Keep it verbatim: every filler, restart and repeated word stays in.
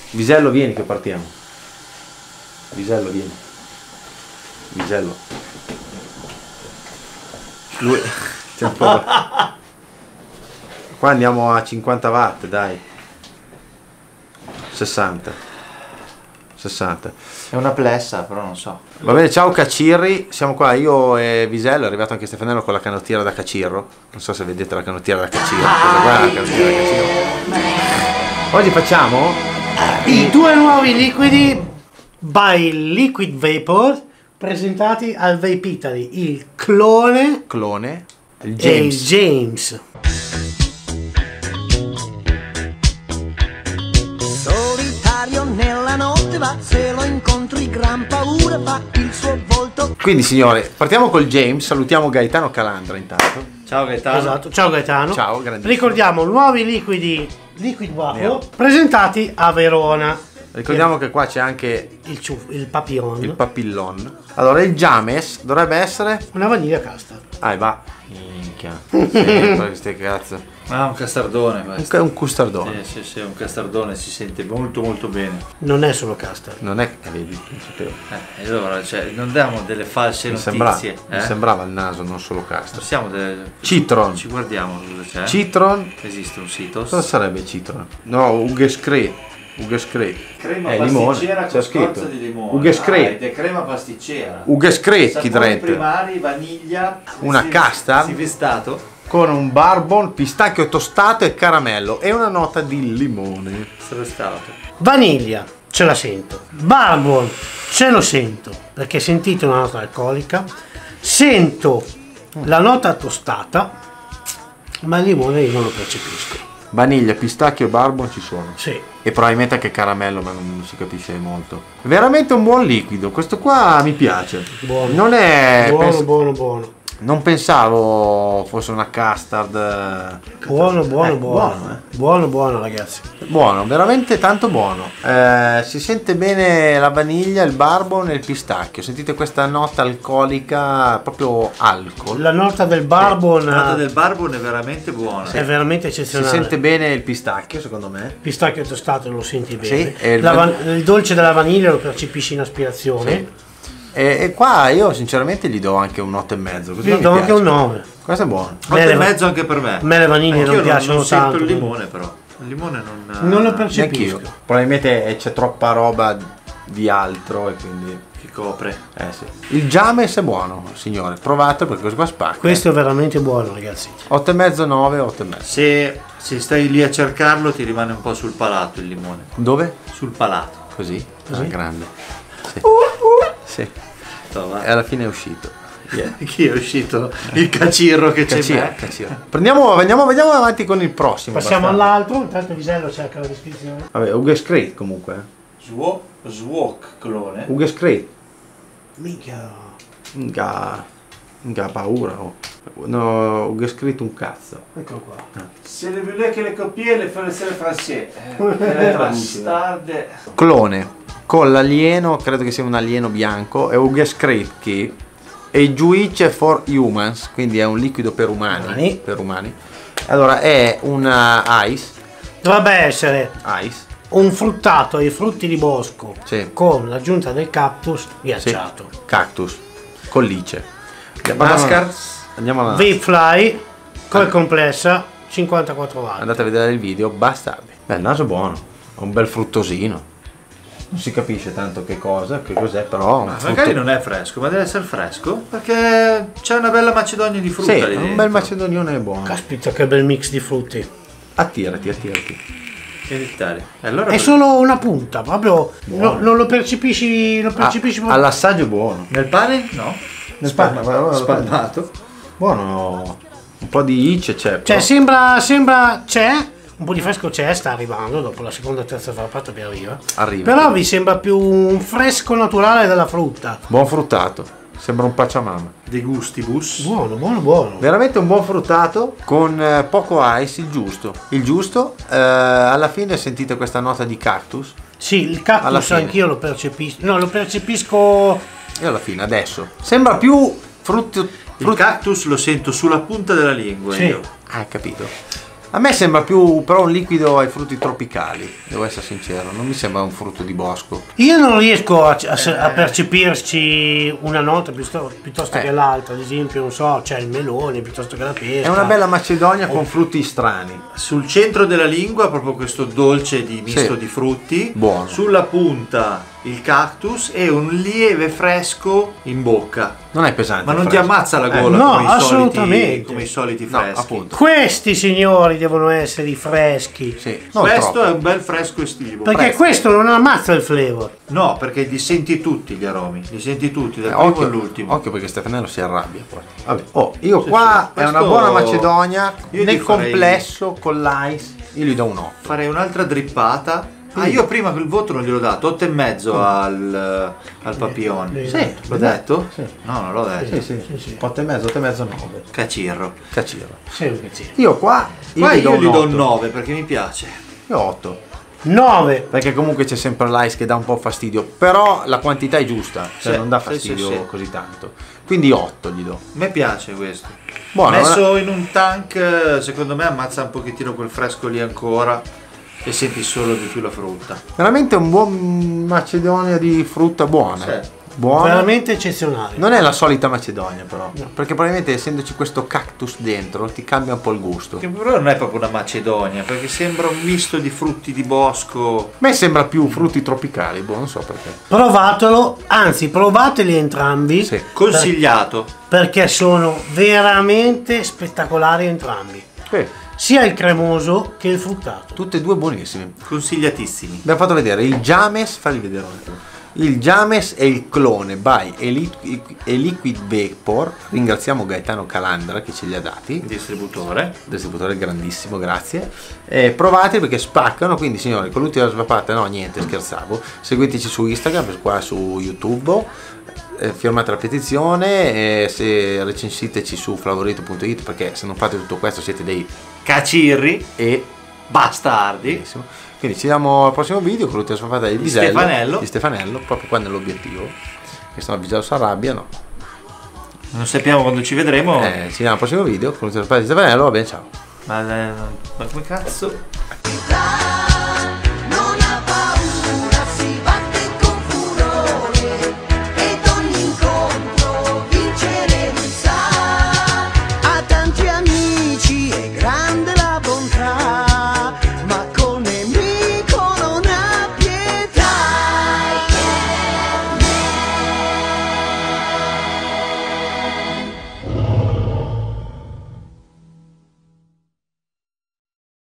Visello, vieni che partiamo. Visello, vieni. Visello. Lui... C'è un po'... Qua andiamo a cinquanta watt, dai. sessanta. sessanta. È una plessa, però non so. Va bene, ciao Cacirri, siamo qua io e Visello, è arrivato anche Stefanello con la canottiera da Cacirro. Non so se vedete la canottiera da Cacirro. Questa qua è la canottiera da Cacirro. Oggi facciamo i due nuovi liquidi by Liquid Vapor presentati al Vape Italy, il clone, clone il e il James. James. Solitario nella notte va, se lo incontri gran paura fa il suo volto. Quindi signore, partiamo col James, salutiamo Gaetano Calandra intanto. Ciao Gaetano. Esatto, ciao Gaetano. Ciao, grandissimo. Ricordiamo nuovi liquidi Liquid Vapor presentati a Verona. Ricordiamo che qua c'è anche il, ciuff, il papillon. Il papillon. Allora il James dovrebbe essere una vaniglia custard. Ah, va. Minchia. Sì, queste cazzo. Ah, un castardone questo. È un custardone. Sì, sì, sì, un castardone, si sente molto molto bene. Non è solo custard. Non è che vedi, non sapevo. Eh, allora, cioè, non diamo delle false mi notizie. Sembrava, eh? mi sembrava il naso, non solo custard. Siamo delle... Citron. Ci guardiamo cosa c'è. Citron. Esiste un sito. Cosa sarebbe Citron? No, Ugescre. Ugescre. Crema eh, pasticcera limone. con C'è scritto. scorza di limone. Ugescre. Ah, ed è crema pasticcera. Ugescre, chi Sapori dovrebbe. primari, vaniglia. Una si- custard. Si vestato. Con un bourbon, pistacchio tostato e caramello e una nota di limone. Stato. Vaniglia, ce la sento. Bourbon, ce lo sento, perché sentite una nota alcolica. Sento la nota tostata, ma il limone io non lo percepisco. Vaniglia, pistacchio e bourbon ci sono. Sì. E probabilmente anche caramello, ma non si capisce molto. Veramente un buon liquido. Questo qua mi piace. Buono. Non è. Buono, pens- buono, buono. Non pensavo fosse una custard. Buono, buono, Eh, buono. buono, eh. Buono, buono, ragazzi. Buono, veramente tanto buono. Eh, si sente bene la vaniglia, il bourbon e il pistacchio. Sentite questa nota alcolica, proprio alcol. La nota del bourbon, La nota del bourbon è veramente buona. è veramente Si eccezionale. sente bene il pistacchio, secondo me. Pistacchio tostato lo senti bene. Sì, e il La van- van- il dolce della vaniglia lo percepisci in aspirazione. Sì. E, e qua io sinceramente gli do anche un otto e mezzo. Questo Io mi do anche piace. un nove. Questo è buono. otto e mezzo anche per me. A me le vaniglie Anch'io non piacciono non sento tanto. il limone però. Il limone non... Non lo Neanch'io. percepisco. Probabilmente c'è troppa roba di altro e quindi. Che copre. Eh sì. Il James è buono, signore. Provate perché questo qua spacca. Questo è veramente buono, ragazzi. otto e mezzo, nove, otto e mezzo. Se, se stai lì a cercarlo ti rimane un po' sul palato il limone. Dove? Sul palato. Così? Così? Ah, grande. Sì. sì. Sto, va. E alla fine è uscito. Yeah. Chi è uscito? Il cacirro che c'è Caciro, me. caciro. Prendiamo, andiamo, andiamo avanti con il prossimo. Passiamo bastardo. all'altro, intanto Visello cerca la descrizione. Vabbè, Ugescre comunque. eh. Swok, swok clone. Ugescre. Minchia. Nga. Nga paura. Oh. No, Ugescre un cazzo. Eccolo qua. Se le voulez che le copie le fare le francese. Le bastarde. Clone con l'alieno, credo che sia un alieno bianco, è Ugescre e Juice for Humans, quindi è un liquido per umani, Umani. per umani. Allora è una ice Dovrebbe essere ice un fruttato ai frutti di bosco Sì. con l'aggiunta del cactus sì, ghiacciato. cactus collice. Mascar. Andiamo alla Vapefly con complessa cinquantaquattro watt. andate a vedere il video, bastardi. Beh, il naso è buono, è un bel fruttosino. Non si capisce tanto che cosa, che cos'è, però un Ma frutto- magari non è fresco, ma deve essere fresco perché c'è una bella macedonia di frutta Sì, lì un dentro. bel macedonione è buono. Caspita, che bel mix di frutti. Attirati, attirati. Che dettagli. E allora È solo una punta, proprio no- non lo percepisci, lo Ah, percepisci proprio. all'assaggio è buono. nel pane? No. Nel pane, guarda, guarda, Spalmato. Buono, un po' di ice c'è. Cioè però- sembra, sembra, c'è, un po' di fresco c'è, sta arrivando, dopo la seconda o terza frappata che arriva. Arriva. Però vi sembra più un fresco naturale della frutta. Buon fruttato, sembra un pacciamama. De gustibus. Buono, buono, buono. Veramente un buon fruttato con eh, poco ice, il giusto. Il giusto, eh, alla fine sentite questa nota di cactus. Sì, il Alla cactus fine. anch'io lo percepisco. No, lo percepisco. E alla fine, adesso. Sembra più frutto... Il frutto- cactus lo sento sulla punta della lingua. Sì. Io. Ah, capito. A me sembra più però un liquido ai frutti tropicali, devo essere sincero, non mi sembra un frutto di bosco. Io non riesco a, a, a percepirci una nota piuttosto, piuttosto Eh. che l'altra, ad esempio, non so, c'è il melone piuttosto che la pesca. È una bella macedonia con frutti strani. Sul centro della lingua proprio questo dolce di misto Sì. di frutti. Buono. Sulla punta il cactus e un lieve fresco in bocca. Non è pesante. Ma non ti fresco. ammazza la Eh, gola no, come, i soliti, assolutamente. come i soliti No, freschi. appunto. Questi signori devono essere i freschi. Sì, non Questo troppo. è un bel fresco estivo. Perché Fresco. questo non ammazza il flavor. No, perché li senti tutti gli aromi, li senti tutti, dal Eh, primo occhio, all'ultimo. occhio perché Stefanello si arrabbia poi. Vabbè. Oh, io qua sì. è una Questo- buona macedonia. Io Nel gli farei- complesso con l'ice io gli do un otto. Farei un'altra drippata. Ah, io prima il voto non gliel'ho dato, otto e mezzo al, al papillon. Sì. Sì, L'ho detto? Sì. No, non l'ho detto. Sì, sì, Sì, sì. otto e mezzo, otto e mezzo, nove. Cacirro. Caciro. Sempre sì. Io qua Qua gli io do gli un do un otto. nove perché mi piace. Io otto. nove. Perché comunque c'è sempre l'ice che dà un po' fastidio, però la quantità è giusta, cioè Sì, non dà sì, fastidio sì, sì. così tanto. Quindi otto gli do. A me piace questo. Buono, Messo in un tank, secondo me ammazza un pochettino quel fresco lì ancora e senti solo di più la frutta. veramente un buon macedonia di frutta buona. Sì. Buona. Veramente eccezionale. Non è la solita macedonia però, perché probabilmente essendoci questo cactus dentro ti cambia un po' il gusto. Che però non è proprio una macedonia, perché sembra un misto di frutti di bosco. A me sembra più frutti tropicali, boh, non so perché. Provatelo, anzi provateli entrambi. Sì. Consigliato. Perché sono veramente spettacolari entrambi. Sì. Sia il cremoso che il fruttato. Tutte e due buonissime. Consigliatissimi. Abbiamo fatto vedere il James, falli vedere un attimo. Il James è il clone by Eli- Eliquid Vapor. Ringraziamo Gaetano Calandra che ce li ha dati. Distributore. Distributore grandissimo, grazie. Eh, provate perché spaccano, quindi signori, con l'ultima svappata, no niente, scherzavo. Seguiteci su Instagram, qua su YouTube, eh, firmate la petizione, eh, se recensiteci su flavorito punto it perché se non fate tutto questo siete dei Cacirri. e Bastardi. benissimo. Quindi ci vediamo al prossimo video con l'ultima svappata di Bisello, Stefanello. di Stefanello, proprio qua nell'obiettivo. Che sennò Bisello si arrabbia, no. Non sappiamo quando ci vedremo. Eh, ci vediamo al prossimo video con l'ultima svappata di Stefanello, va bene, ciao. Ma, ma come cazzo?